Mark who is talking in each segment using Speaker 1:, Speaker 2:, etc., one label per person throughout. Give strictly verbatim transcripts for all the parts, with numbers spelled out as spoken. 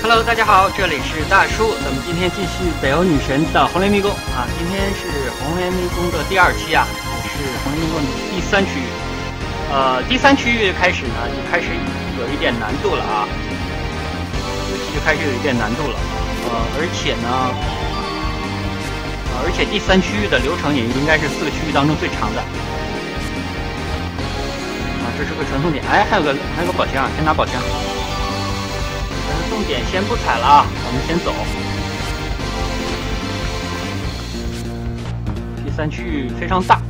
Speaker 1: Hello， 大家好，这里是大叔，咱们今天继续北欧女神的红莲迷宫啊，今天是红莲迷宫的第二期啊，也是红莲迷宫的第三区域。呃，第三区域开始呢，就开始有一点难度了啊，就开始有一点难度了。呃，而且呢，呃、而且第三区域的流程也应该是四个区域当中最长的。啊，这是个传送点，哎，还有个还有个宝箱，先拿宝箱。重点先不踩了啊，我们先走。第三区域非常大。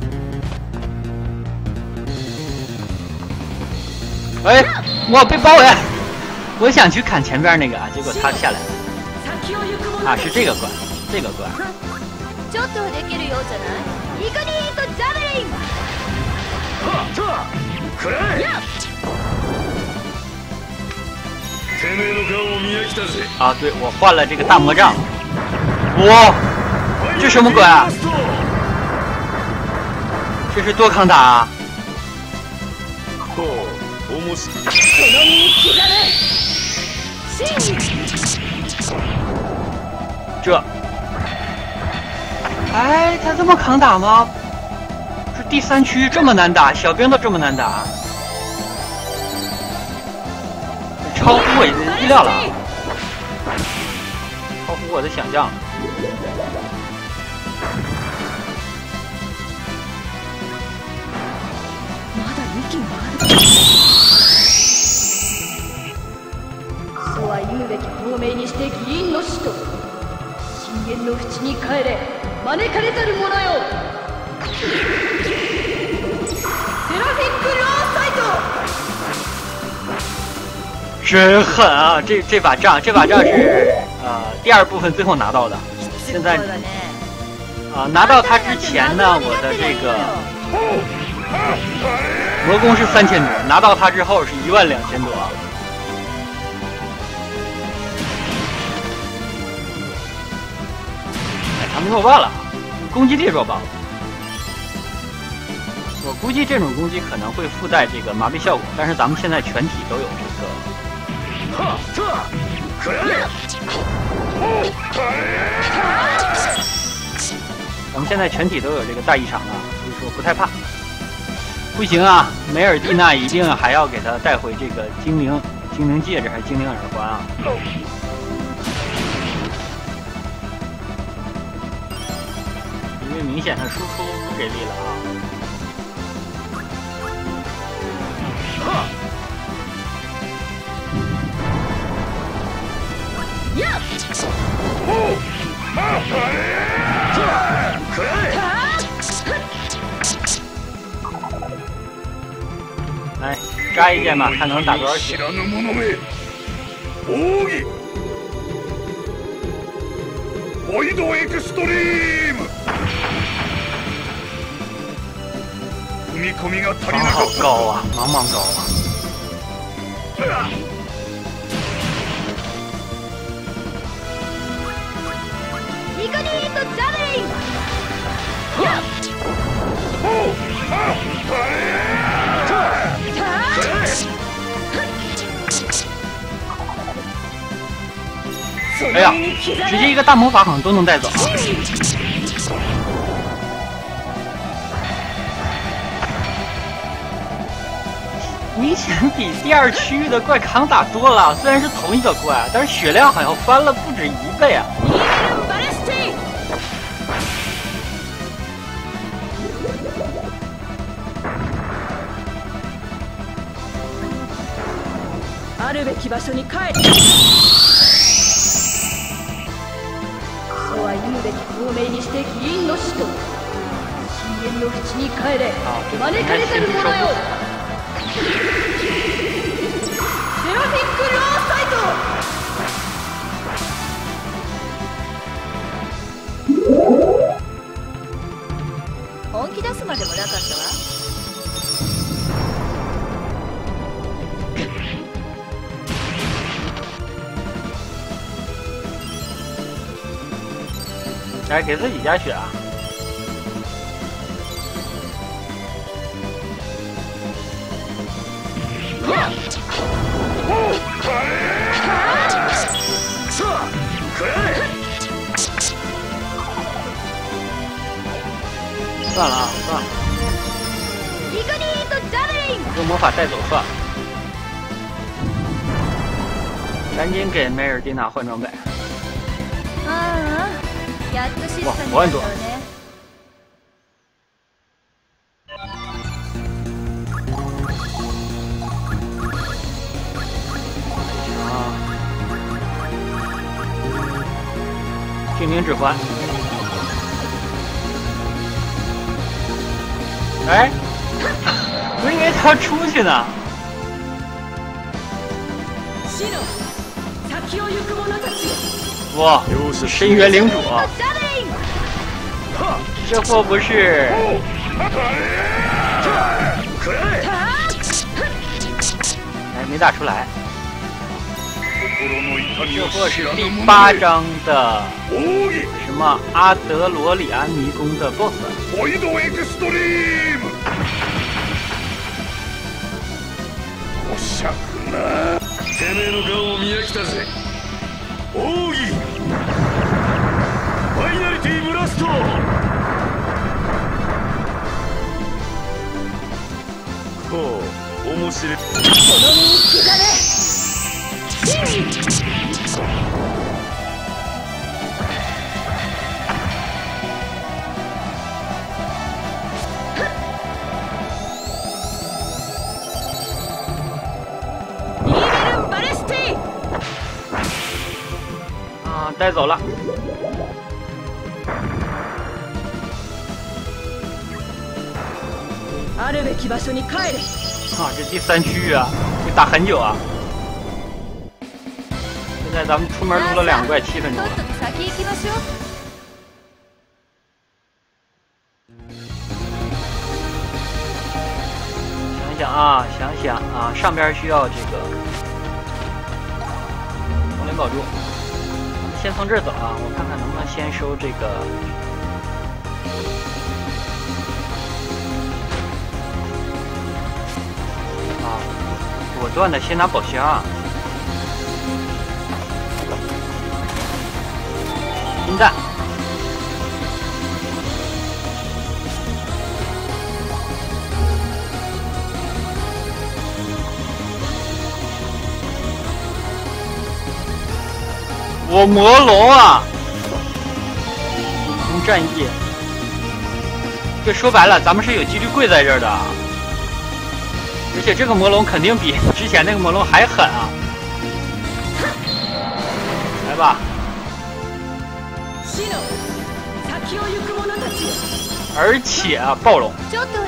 Speaker 1: 哎，我被包围！我想去砍前边那个啊，结果他下来了。啊，是这个关，这个关。
Speaker 2: ちょっとできるようじゃない？イグニートジャベリン！
Speaker 3: はっ！くらえ！
Speaker 1: 啊，对，我换了这个大魔杖。哇，这什么鬼啊？这是多抗打啊！这，哎，他这么抗打吗？这第三区这么难打，小兵都这么难打。超乎我的意料了，超乎我的想象。
Speaker 2: そうは言うべき透明にして議員の使徒、深淵の淵に帰れ、招かれざる者よ。セラフィックローサイト。
Speaker 1: 真狠啊！这这把杖，这把杖是呃第二部分最后拿到的。现在啊、呃、拿到它之前呢，我的这个魔攻是三千多，拿到它之后是一万两千多。哎，他们弱爆了，攻击力弱爆了。我估计这种攻击可能会附带这个麻痹效果，但是咱们现在全体都有这个。我们现在全体都有这个大异常啊，所以说不太怕。不行啊，梅尔蒂娜一定还要给他带回这个精灵精灵戒指还是精灵耳环啊！因为明显他输出不给力了啊。来扎一剑吧，看能打多少血。
Speaker 3: ボイドエクストリーム。踏み込みが足りなかった。
Speaker 1: 好高啊，茫茫高啊！
Speaker 2: イグニートジャベリン！
Speaker 1: 哎呀，直接一个大魔法好像都能带走啊！明显比第二区域的怪抗打多了，虽然是同一个怪，但是血量好像翻了不止一倍啊！
Speaker 2: あるべき場所に帰れ。そうは言うべき透明にして議員の使徒、深淵の淵に帰れ、招かれざる者よ。セラフィックローサイト。本気出すまでもなかったわ。
Speaker 1: 来给自己加血啊！ 算了啊，算了，用魔法带走算了。赶紧给梅尔蒂娜换装备。哇，五万多！啊！精灵指环。哎，我以为他要出去呢。哇，深渊领主，这货不是？哎，没打出来。这货是第八章的什么阿德罗里安迷宫的 B O S S。
Speaker 3: てめえの顔を見飽きたぜ。奥義ファイナリティブラスト。ほう、面白い。この身に刻め。
Speaker 1: 带走了。啊，这第三区域啊，得打很久啊。现在咱们出门撸了两怪，七分钟了。想想啊，想想啊，上边需要这个红莲宝珠。先从这儿走啊，我看看能不能先收这个。啊，果断的先拿宝箱啊。金蛋。我魔龙啊！从战役，这说白了，咱们是有几率跪在这儿的，而且这个魔龙肯定比之前那个魔龙还狠啊！来吧！而且啊，暴龙。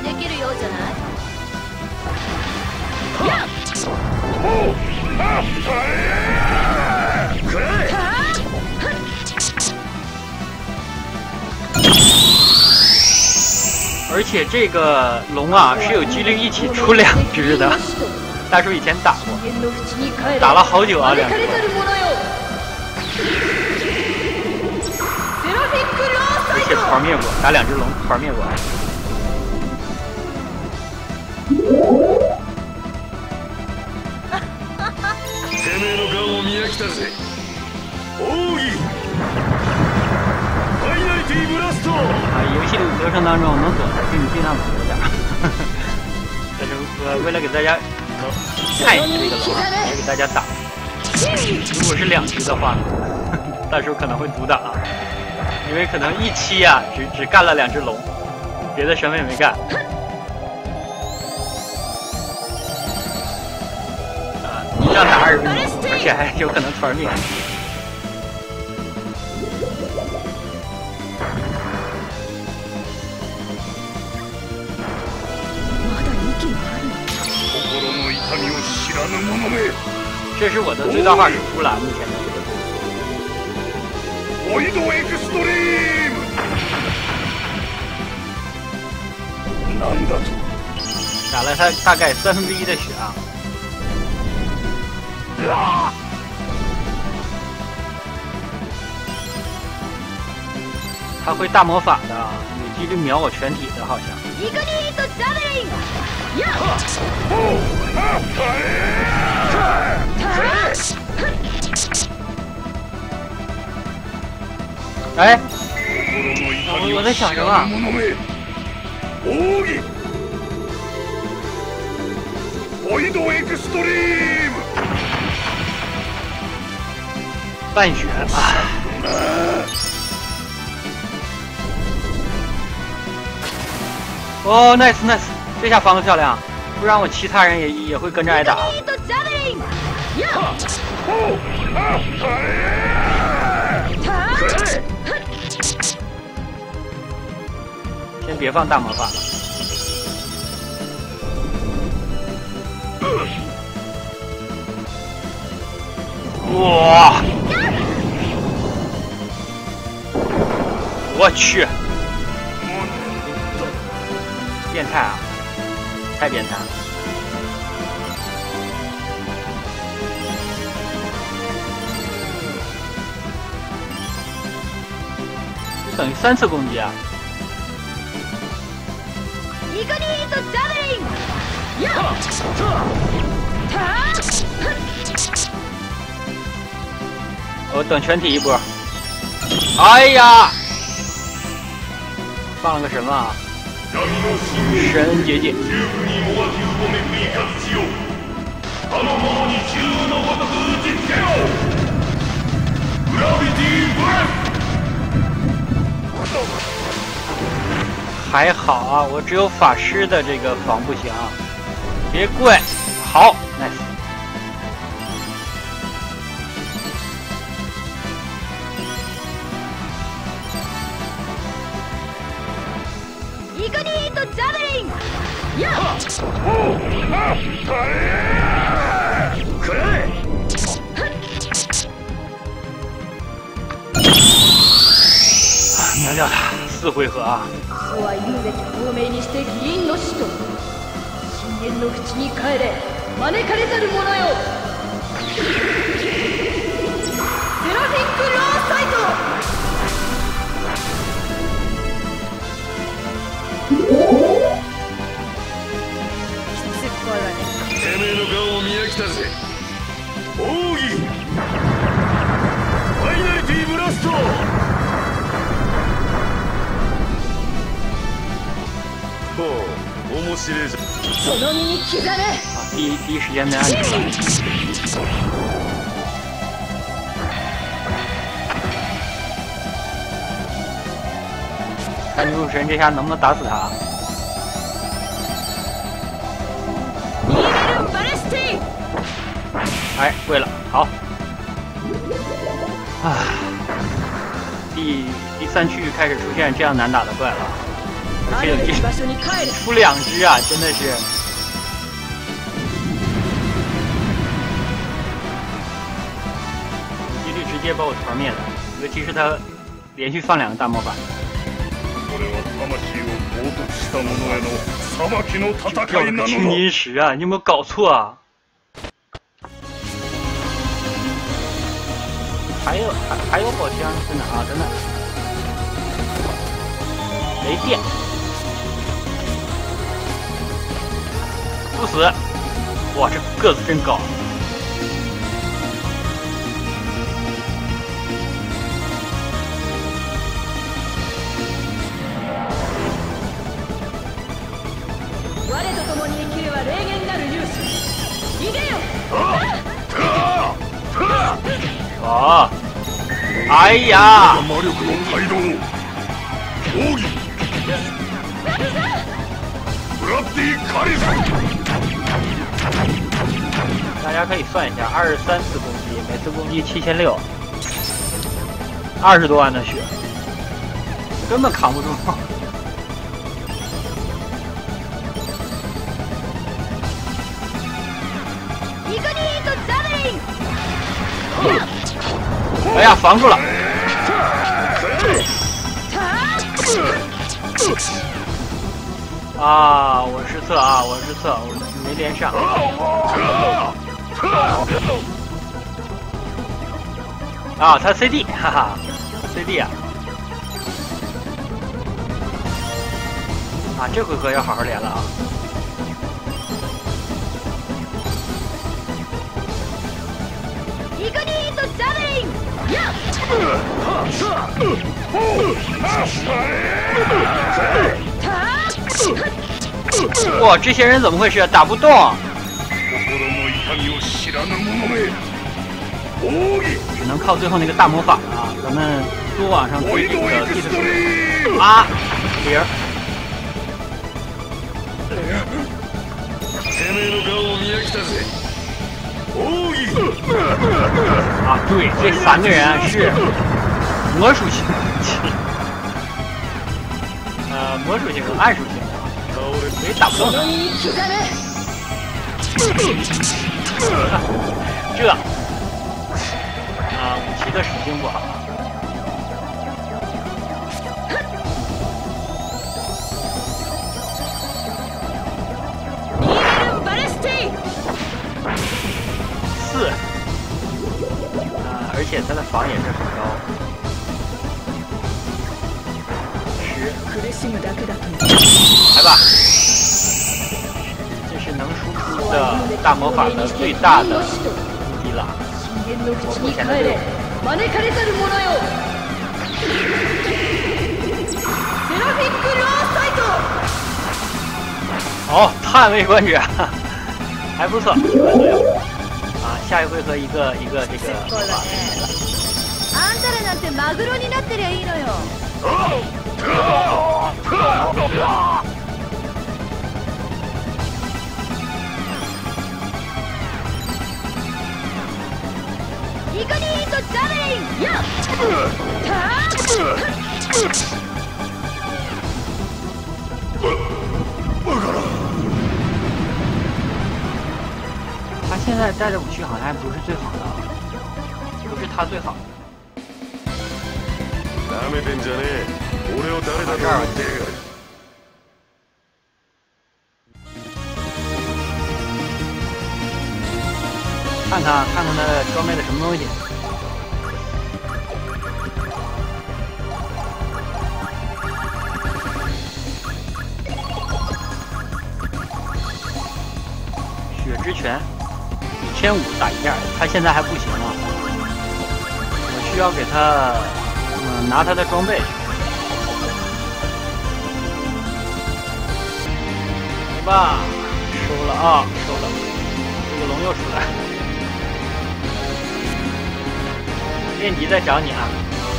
Speaker 1: 而且这个龙啊是有几率一起出两只的，大叔以前打过，打了好久啊，两只。而且团灭过，打两只龙团灭过。
Speaker 3: てめえの顔を見飽きたぜ。奥義ファイナリティブラスト。
Speaker 1: 啊，游戏流程当中能躲的就你尽量躲一点。但是我为了给大家看一下这个龙啊，也给大家打。如果是两只的话呢，大叔可能会独打啊，因为可能一期啊只只干了两只龙，别的什么也没干。啊，一仗打二分钟，而且还有可能团灭。这是我的最大化输出了，目前的这个。
Speaker 3: ボイドエクストリーム。なんだと？
Speaker 1: 打了他大概三分之一的血啊。啊！他会大魔法的，有几率秒我全体的，好像。哎，我在想什么？
Speaker 3: 奥義ボイドエクストリーム
Speaker 1: 半血啊！哦 ，nice nice， 这下防的漂亮，不然我其他人也也会跟着挨打。先别放大魔法。哇！我去！变态啊！太变态了！这等于三次攻击啊！
Speaker 2: イグニートジャベリン！やっ！
Speaker 1: 我等全体一波。哎呀！放了个什么啊？神结界。还好啊，我只有法师的这个防不行，别怪。好 ，nice。
Speaker 2: イグニートジャベリン！やっ！
Speaker 3: くらえ！
Speaker 1: 秒掉他，四回合あ。
Speaker 2: 子は忌むべき光明にして議員の使徒。深淵の淵に帰れ、招かれざる者よ。セラフィックローサイト。
Speaker 3: てめえの顔を見飽きたぜ。奥義ファイナリティブラスト。ほう、面白いじゃん。
Speaker 2: その身に刻め。
Speaker 1: 啊，第一第一时间没按出来。看女武神这下能不能打死他？哎，跪了，好。啊，第第三区域开始出现这样难打的怪了，而且出两只啊，真的是。几率直接把我团灭了，尤其是他连续放两个大魔法。掉了个青金石啊！你有没有搞错啊？还有还还有宝箱在哪啊？在那。雷电，不死！哇，这个子真高。啊！哎呀！大家可以算一下，二十三次攻击，每次攻击七千六，二十多万的血，根本扛不住。哎呀，防住了！啊，我失策啊，我失策，我没连上。啊，他 C D， 哈哈 ，C D 啊！啊，这回合要好好连了啊！
Speaker 2: イグニートジャベリン！やっ！
Speaker 1: 哇，这些人怎么回事？打不动。只能靠最后那个大魔法啊！咱们多往上推这个地图啊，零。啊，对，这三个人是魔属性，呃，魔属性和暗属性的，所以打不动他。这。啊，武器的属性不好。四。啊，而且他的防也是很高。十。来吧，这是能输出的大魔法的最大的目的了。我目前的六。哦，捍卫冠军，还不错。啊，下一回合一个一个这个魔法就没了。あんたらなんてマグロになってりゃいいのよ。イカニーとジャベリンや他现在带着武器好像还不是最好的，不是他最好的。
Speaker 3: なめてんじゃねえ。俺を誰だと思ってる。
Speaker 1: 看看看看他装备的什么东西。血之拳，一千五打一件，他现在还不行啊。我需要给他，嗯，拿他的装备。来吧，收了啊，收了。这个龙又出来了。练级在找你啊！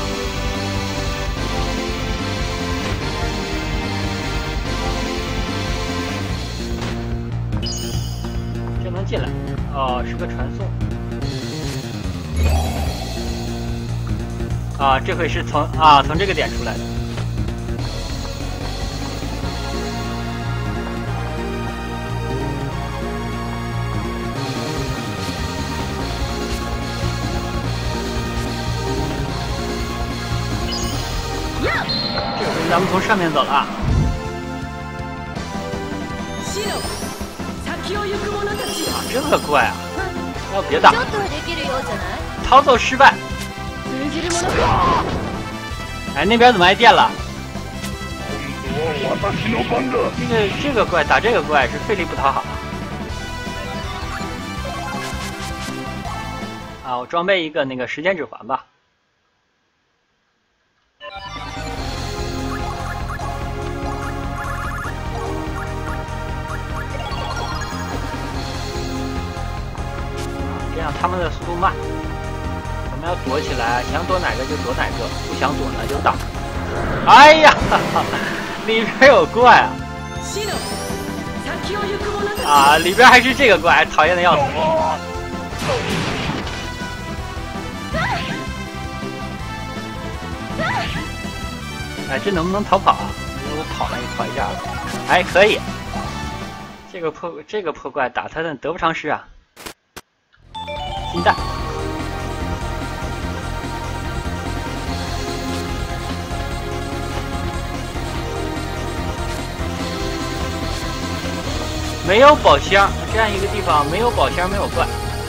Speaker 1: 这能进来？哦，是个传送。啊，这回是从啊从这个点出来的。咱们从上面走了啊！啊，这个怪啊！要别打，逃走失败。哎，那边怎么挨电了？这个这个怪打这个怪是费力不讨好。啊，我装备一个那个时间指环吧。这样他们的速度慢，我们要躲起来，想躲哪个就躲哪个，不想躲呢就打。哎呀，哈哈，里边有怪啊！啊，里边还是这个怪，讨厌的要死。哎，这能不能逃跑啊？我跑了，跑一下。哎，可以。这个破这个破怪打他的得不偿失啊！金蛋，没有宝箱，这样一个地方没有宝箱，没有怪。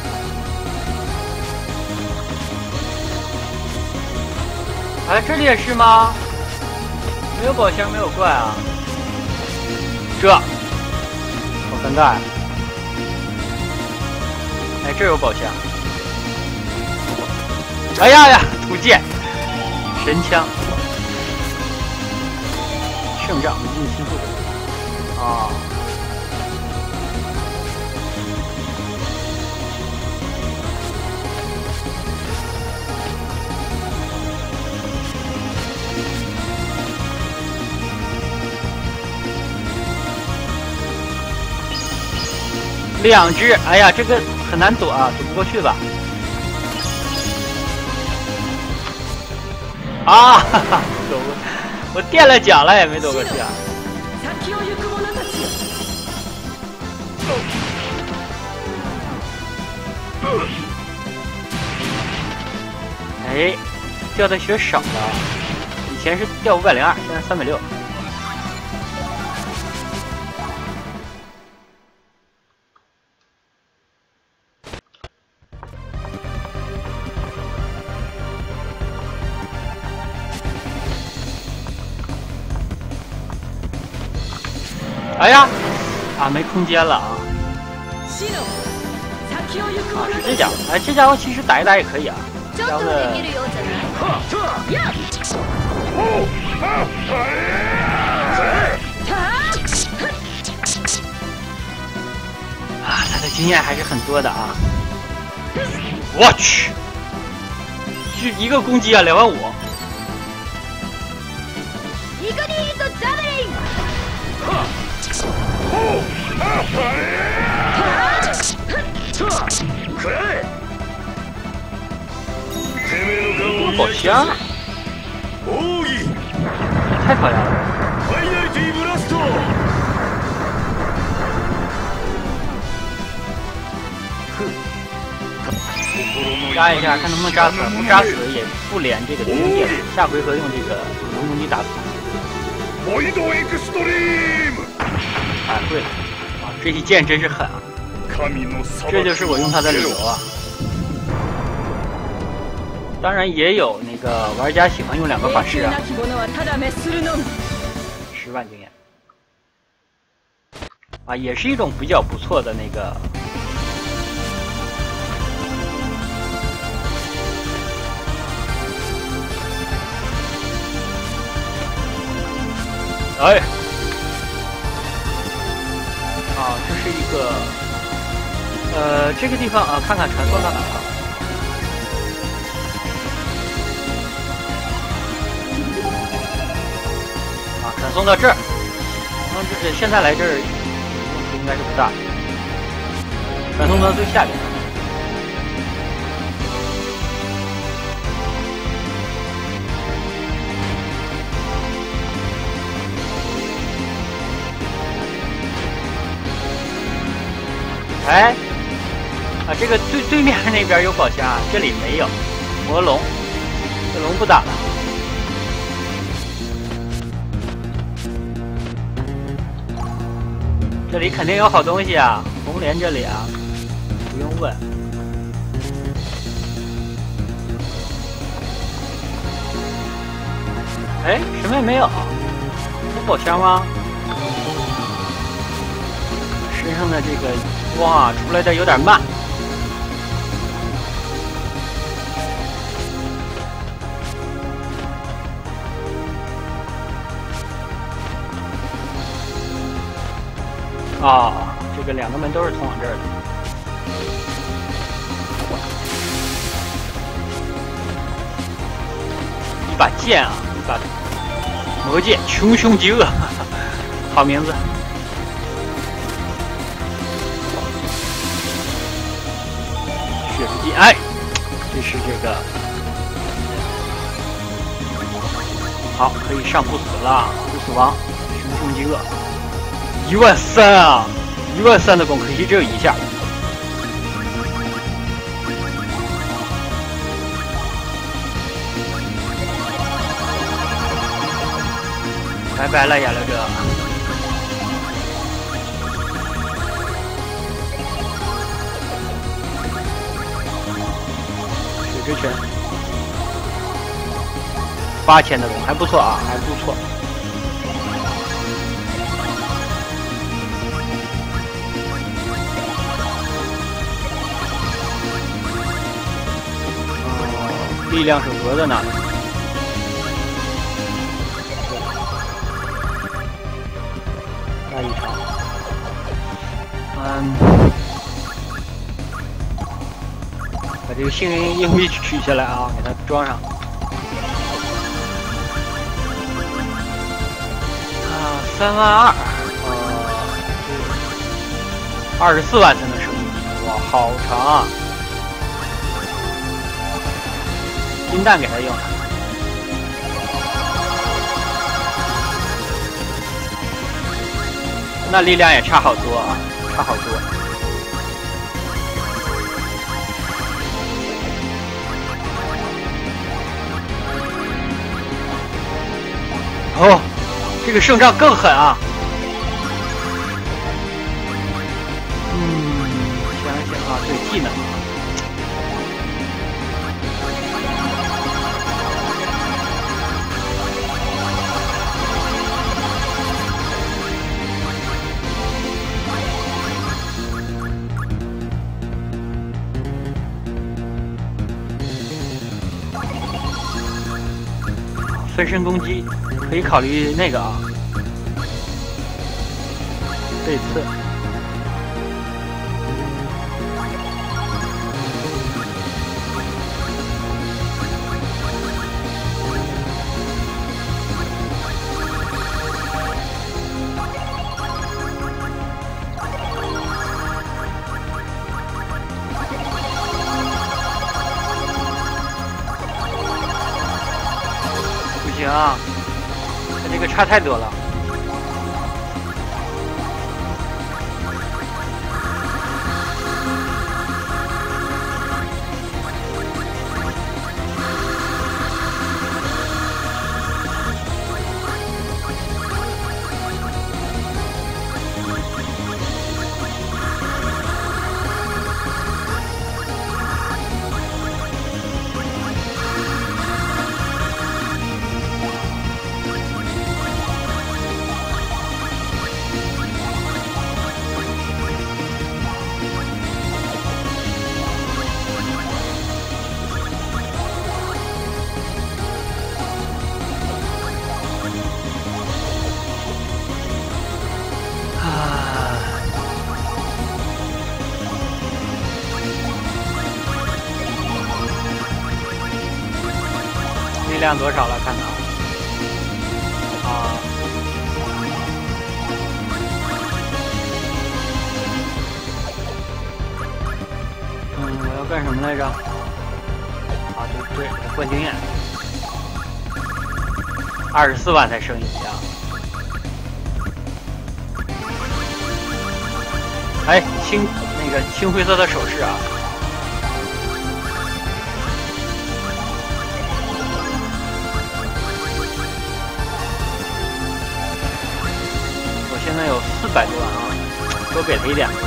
Speaker 1: 哎，这里也是吗？没有宝箱，没有怪啊！这，好尴尬呀！哎，这有宝箱。哎呀呀！土剑、神枪、圣杖、无尽心术。 啊。两只，哎呀，这个很难躲啊，躲不过去吧？啊，哈哈，躲过，我垫了脚了也没躲过去啊！哎，掉的血少了，以前是掉五百零二，现在三百六。哎呀，啊，没空间了啊！啊，是这家伙，哎，这家伙其实打一打也可以啊。这家伙的啊，他的经验还是很多的啊。我去，是一个攻击啊，两万五。一个一个加倍。宝箱，太讨厌了！扎一下，看能不能扎死，不扎死也不连这个敌人电，下回合用这个龙攻击打死。啊，对了，啊，这一剑真是狠啊！这就是我用它的理由啊。当然也有那个玩家喜欢用两个法师啊，十万经验啊，也是一种比较不错的那个。哎，啊，这是一个，呃，这个地方啊，看看传送到哪了。啊，传送到这儿。那这现在来这儿用处应该是不大。传送到最下边。哎，啊，这个对对面那边有宝箱，这里没有。魔龙，这龙不打了。这里肯定有好东西啊，红莲这里啊，不用问。哎，什么也没有，有宝箱吗？身上的这个。哇，出来的有点慢。啊，这个两个门都是通往这儿的。一把剑啊，一把魔剑，穷凶极恶，好名字。血之剑，哎，这是这个，好，可以上不死了，不死亡，凶凶极恶，一万三啊，一万三的攻，可惜只有一下。拜拜了，亚流者。水之拳，八千的攻还不错啊，还不错。哦，力量是合的呢。那一场。 嗯，把这个幸运硬币取下来啊，给它装上。啊，三万二，呃，二十四万才能升一级，哇，好长啊！金蛋给它用上。 那力量也差好多啊，差好多。哦，这个胜仗更狠啊！嗯，想想啊，对技能。 分身攻击可以考虑那个啊，这次不行啊，它这个差太多了。力量多少了？看看啊，嗯，我要干什么来着？啊，对对，换经验，二十四万才升一级啊！哎，青那个青灰色的首饰啊！ 现在有四百多万啊，多给他一点。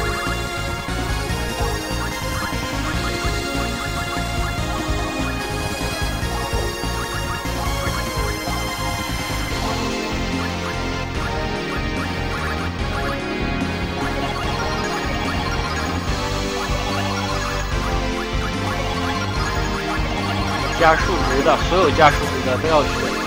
Speaker 1: 加数值的，所有加数值的都要学。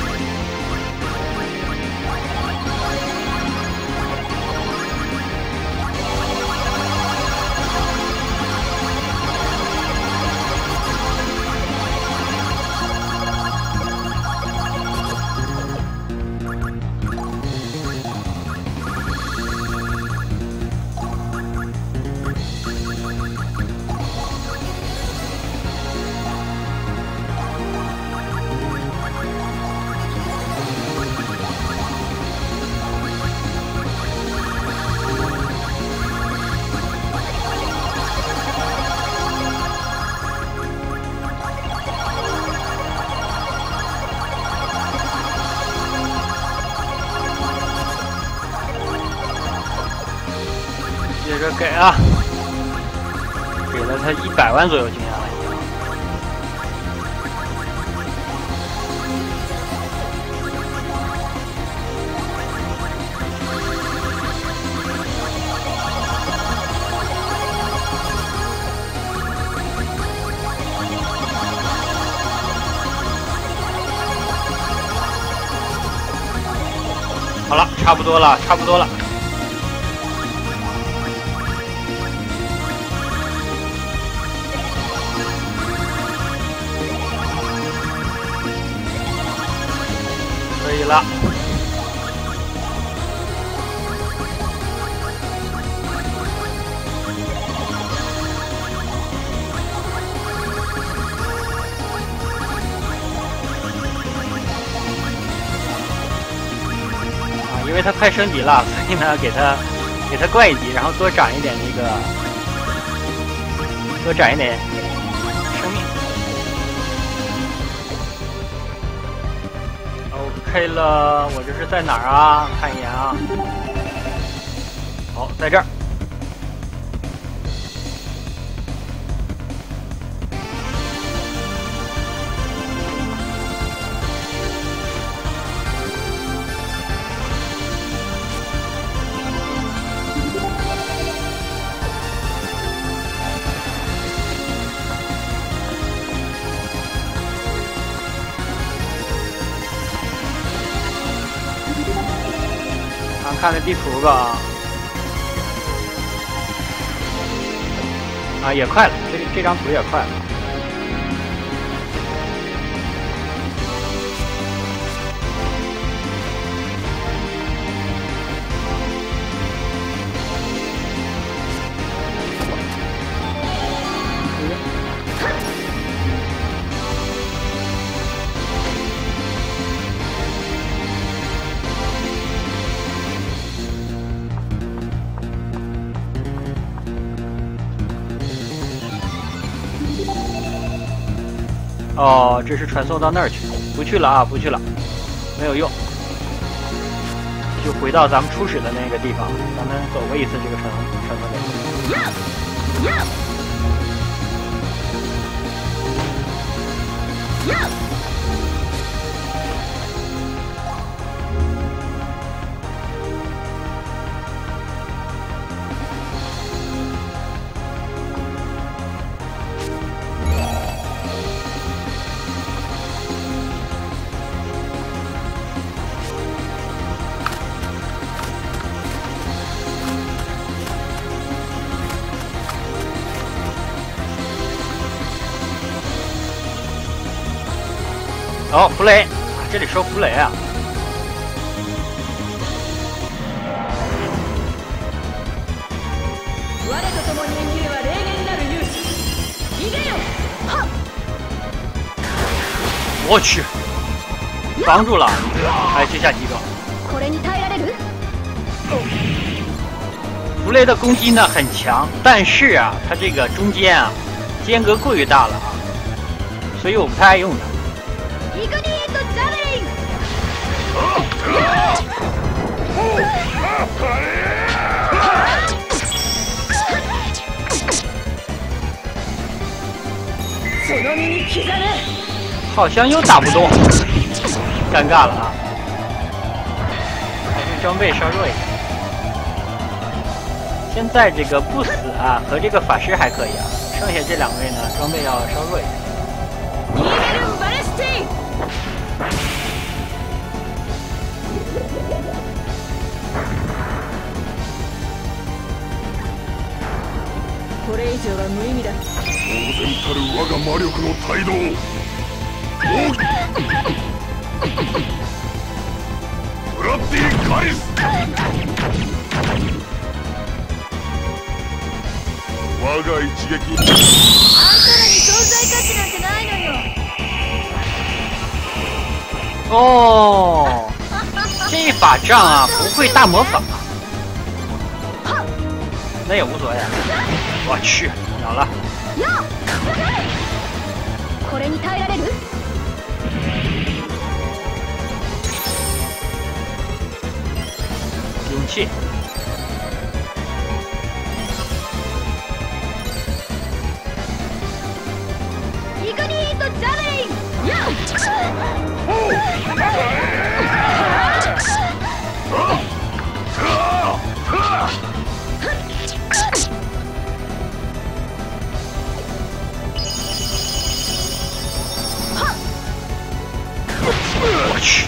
Speaker 1: 接着给啊，给了他一百万左右经验了已经。好了，差不多了，差不多了。 了。啊，因为他快升级了，所以呢，给他给他灌一级，然后多涨一点那个，多涨一点生命。 OK 了，我这是在哪儿啊？看一眼啊。好，在这儿。看看地图吧，啊，也快了，这这张图也快了。哦，这是传送到那儿去，不去了啊，不去了，没有用，就回到咱们初始的那个地方，咱们走过一次这个传传送点。哦，弗雷，这里收弗雷啊！我去，防住了！哎，这下击中。弗雷的攻击呢很强，但是啊，他这个中间啊间隔过于大了啊，所以我不太爱用它。
Speaker 2: イグニートジャベリン！
Speaker 1: 好像又打不动，尴尬了啊！还是装备稍弱一点。现在这个不死啊和这个法师还可以啊，剩下这两位呢装备要稍弱一点。
Speaker 2: これ以上は無意味だ。
Speaker 3: 当然たる我が魔力の態度を。フラッティ返す。我が一撃。
Speaker 2: あんたらに存在価値なんてないのよ。
Speaker 1: 哦，这把仗啊不会大魔法，那也无所谓。我去，秒了。
Speaker 2: これに耐えられる？
Speaker 1: 勇气。
Speaker 2: イグニートジャベリン！や！
Speaker 1: 我去！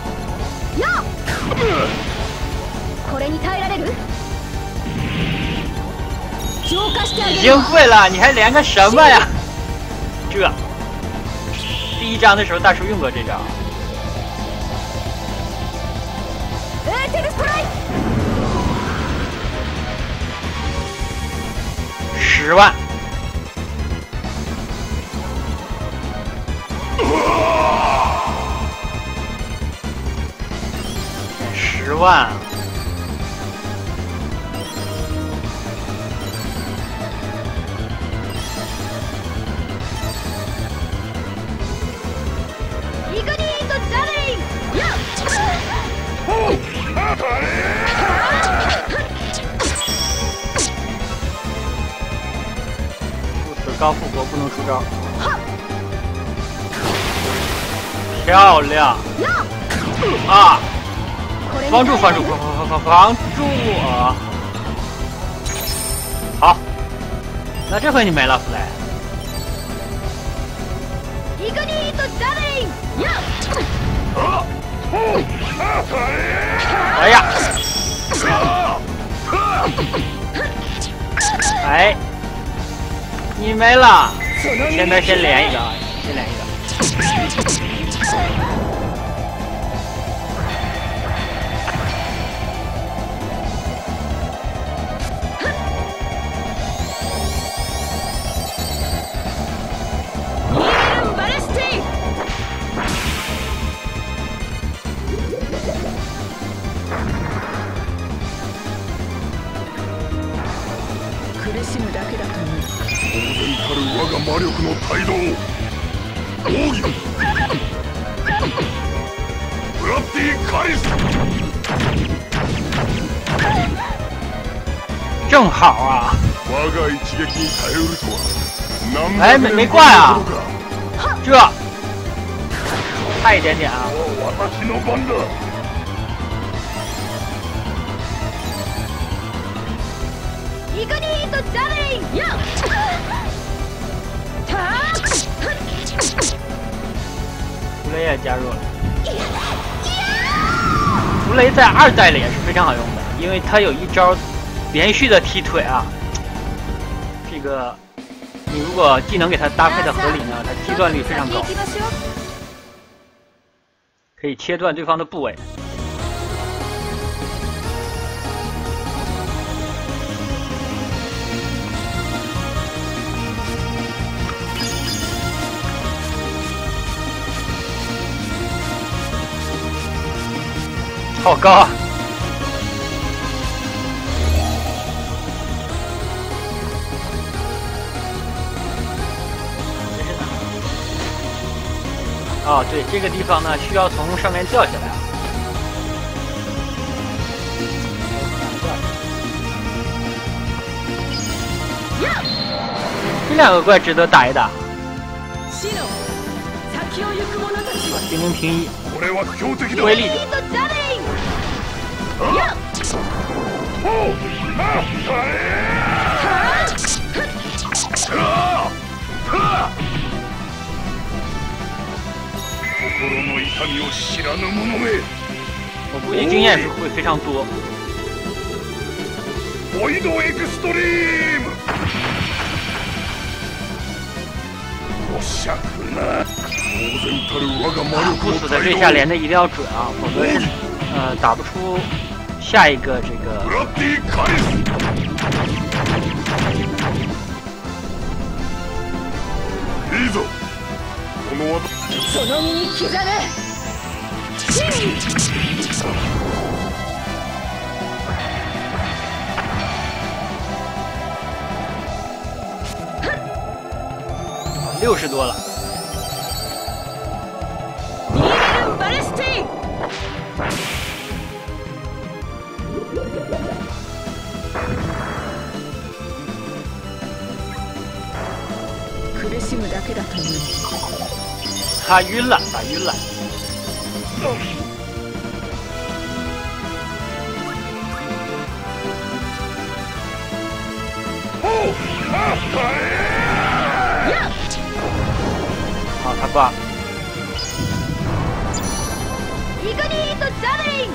Speaker 2: これに耐えられる？浄化してあげる。
Speaker 1: 已经会了，你还连个什么呀？这第一章的时候，大叔用过这招。 十万。十万。高复活不能出招，漂亮啊！防住，防住，防防防防住啊！好，那这回你没了，弗莱。哎呀！哎。你没了，现在先连一个，先连一个。
Speaker 3: 我が魔力の態度奥義ブラッディ・カリス
Speaker 1: 正好啊！
Speaker 3: 我が一撃に耐えうるとは何
Speaker 1: 哎，没没怪啊！这差一点点啊！
Speaker 3: 私の番だ。
Speaker 2: イグニートジャベリン！
Speaker 1: 弗雷也加入了。弗雷在二代里也是非常好用的，因为他有一招连续的踢腿啊。这个你如果技能给他搭配的合理呢，他踢断率非常高，可以切断对方的部位。好高啊！哦，对，这个地方呢，需要从上面掉下来啊。这两个怪值得打一打。啊，精灵平一，威力者。我估计经验是会非常多。不死的这下连的一定要准啊，否则是呃打不出下一个这个。
Speaker 2: その身に刻む。
Speaker 1: 六十多了。他晕了，打晕了。好，他挂。
Speaker 2: イグニートジャベリン！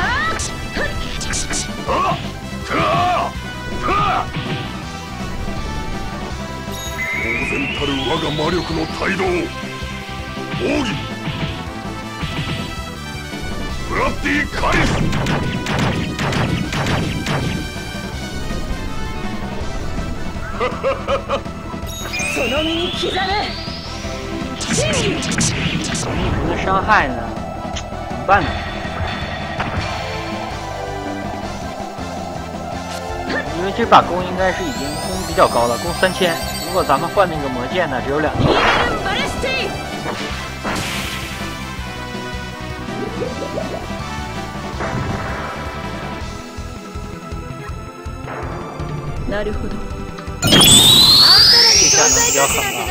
Speaker 3: 当然たる我が魔力の態度奥義ブラッディ・カリス
Speaker 2: その身に刻む。
Speaker 1: 逆人的伤害呢？怎么办呢？因为这把弓应该是已经弓比较高了，弓三千。如果咱们换那个魔剑呢，只有两千。
Speaker 2: なるほど。
Speaker 1: 这下能比较狠了。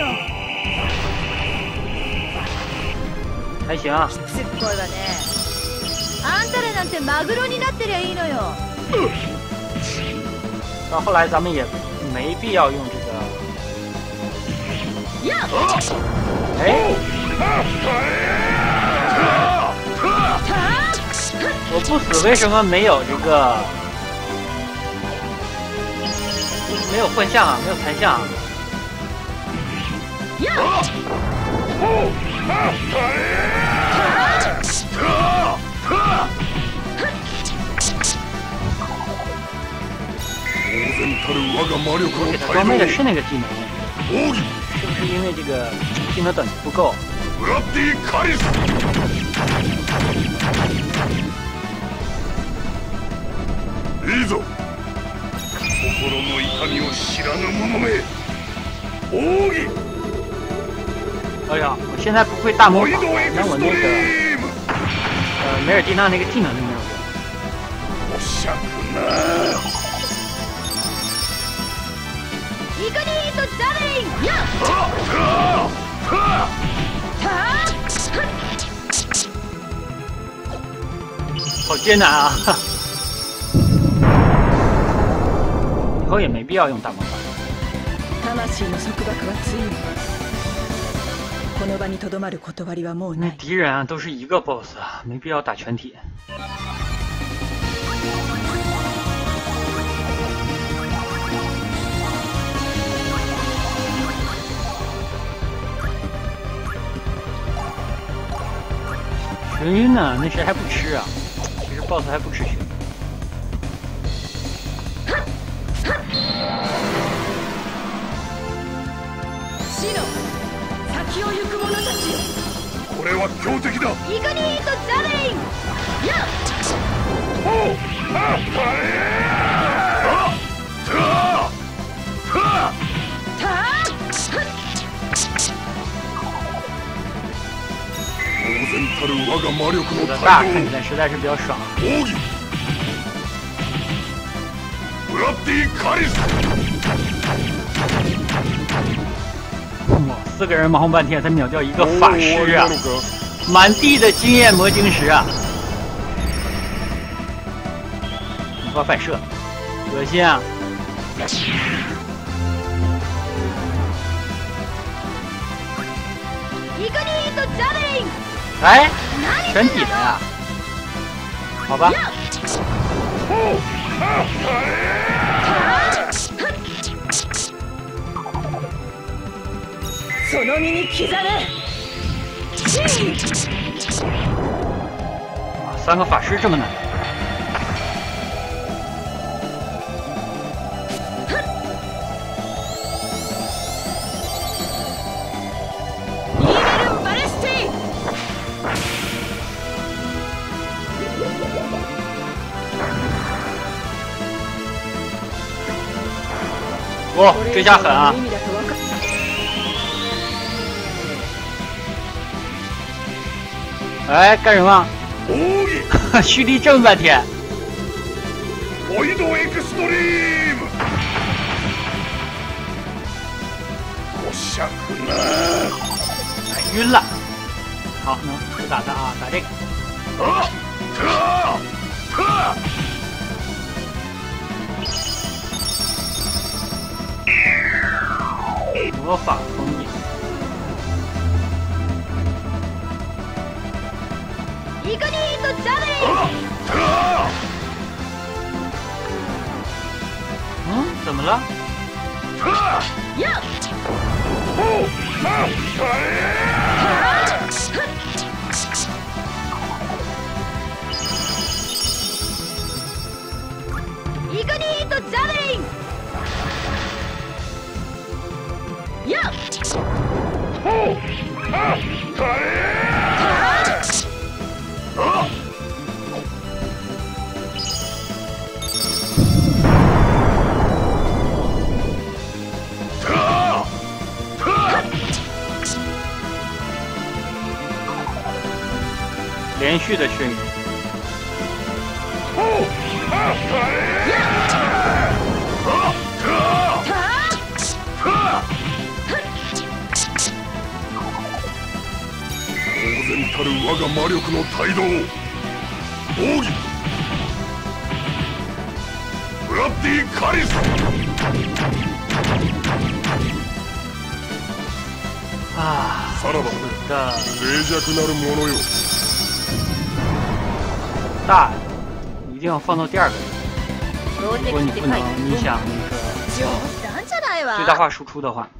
Speaker 1: 还行啊。
Speaker 2: すっごいわね。あんたらなんてマグロになってりゃいいのよ。
Speaker 1: 到后来咱们也没必要用这个。哎，我不死为什么没有这个？没有幻象啊，没有残像啊。我给他装备的是那个技能，是不是因为这个技能等级不够？
Speaker 3: いいぞ。心の痛みを知らぬ者め。奥義。
Speaker 1: 哎呀，我现在不会大魔法，那我那个呃梅尔蒂娜那个技能就没有用。
Speaker 3: おしゃくな。
Speaker 2: イグニートジャベリン。やっ。
Speaker 1: 好艰难啊！以后也没必要用大魔法。
Speaker 2: 魂の束縛はついに。この場にとどまる断りはもうない。
Speaker 1: 那敌人啊都是一个 boss 啊，没必要打全体。眩晕呢？那谁还不吃啊？其实 boss 还不吃眩晕。
Speaker 3: これは強敵だ。
Speaker 2: イグニートジャベリン。やっ。
Speaker 3: 当然たる我が魔力の
Speaker 1: 这个大看起来实在是比较爽。
Speaker 3: 奥義。ブラッディカリス。
Speaker 1: 哇，四个人忙活半天才秒掉一个法师啊！满地的经验魔晶石啊！无法反射，恶心啊！哎，全体的呀？好吧。
Speaker 2: その身に刻む。
Speaker 1: 哇，三个法师这么难。哇，这下狠啊！哎，干什么？蓄力这么半天。
Speaker 3: ボイドエクストリーム。我想呢。
Speaker 1: 哎，晕了。好，能不打他啊？打这个。
Speaker 3: 啊！特特。
Speaker 1: 魔法封印。
Speaker 2: イグニートジャベリン。
Speaker 1: 嗯，怎么了？
Speaker 2: 呀！
Speaker 1: 连续的眩晕。
Speaker 3: 当然たる我が魔力の態度を奥義ブラッディ・カリス
Speaker 1: 啊！
Speaker 3: さらば脆弱なる者よ，
Speaker 1: 大一定要放到第二个人。如果你不能，你想那个最大化输出的话。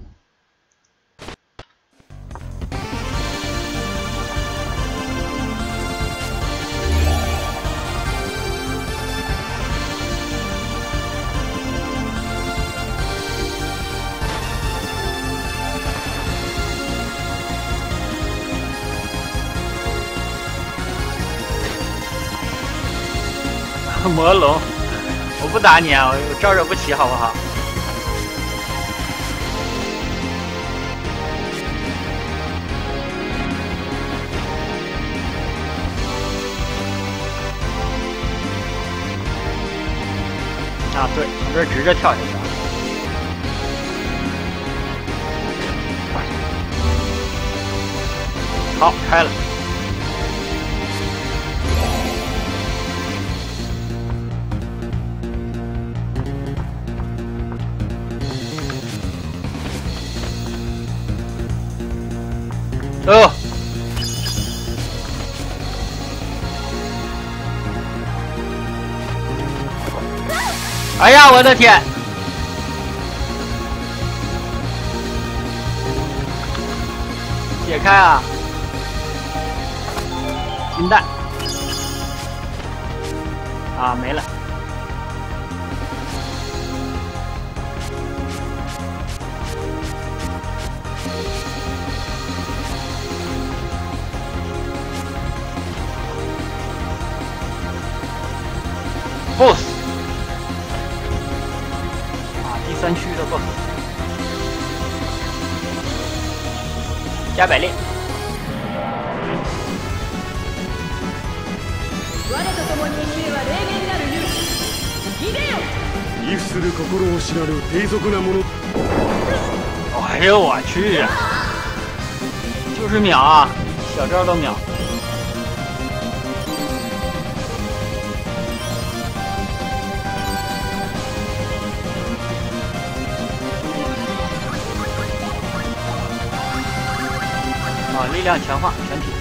Speaker 1: 魔龙，我不打你啊，我招惹不起，好不好？啊，对，从这儿直着跳下去。好，开了。哦，哎呀，我的天！解开啊！金蛋啊，没了。boss 啊，第三区的 boss 加百列。
Speaker 3: 畏する心を知らぬ低俗な者。
Speaker 1: 哎呦我去啊！就是秒啊，小招都秒。啊，力量强化全体。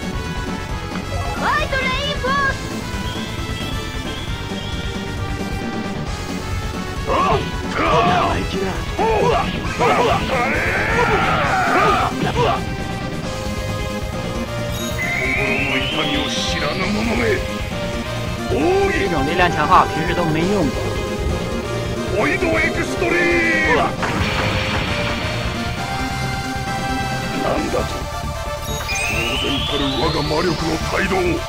Speaker 1: 这种力量强化平时都没用过。
Speaker 3: なんだと？当然たる我が魔力の態度を。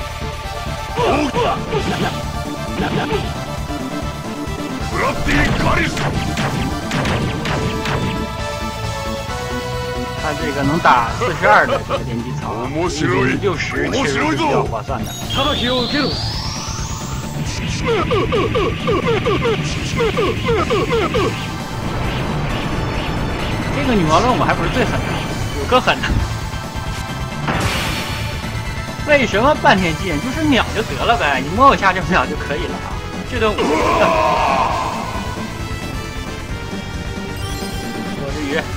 Speaker 3: ブラッディ・カリス。
Speaker 1: 他这个能打四十二的这个连击槽，六十其实是比较划算的。这个女魔龙我还不是最狠的，有个狠的。为什么半天剑就是秒就得了呗？你摸我下这秒就可以了啊！这顿五十。我是鱼。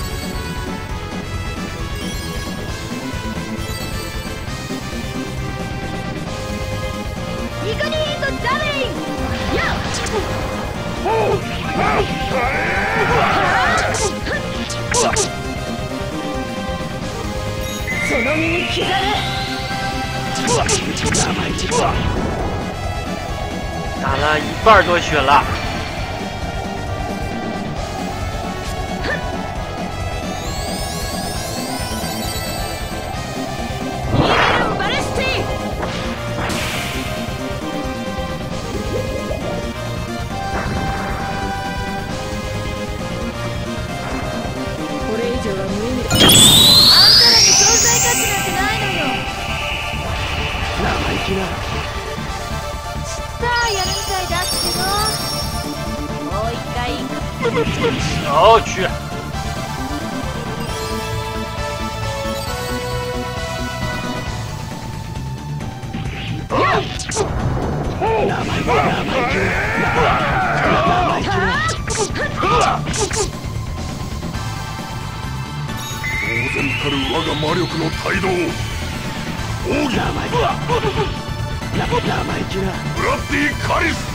Speaker 2: イグニートダメリンやっその身に刻め
Speaker 1: 打了一半多血了。
Speaker 2: これ以上は無意味だ。あんたらに存在価値なんてないのよ。 さあやるみたいだけど、もう一回。
Speaker 1: 哦去！
Speaker 3: 当然たる我が魔力の態度を奥義ブラッディ・カリス。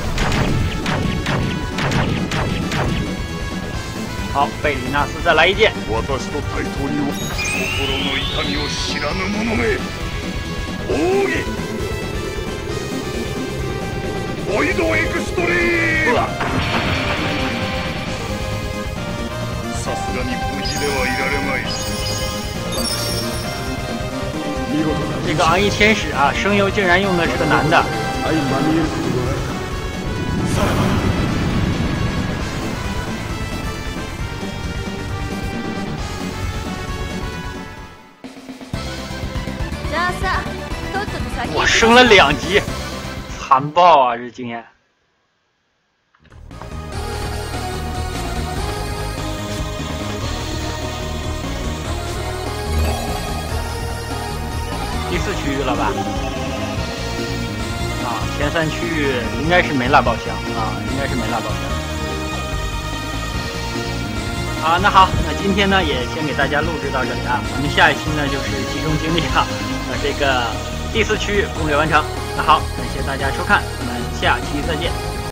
Speaker 1: 好，贝里纳斯再来一剑。
Speaker 3: 私と対等に心の痛みを知らぬ者め。奥義ボイドエクストリーム。さすがに無事ではいられまい。
Speaker 1: 这个昂逸天使啊，声优竟然用的是个男的。我升了两级，残暴啊！这经验。第四区域了吧？啊，前三区域应该是没拉宝箱啊，应该是没拉宝箱。啊，那好，那今天呢也先给大家录制到这里啊，我们下一期呢就是集中精力啊，呃这个第四区域攻略完成。那好，感谢大家收看，我们下期再见。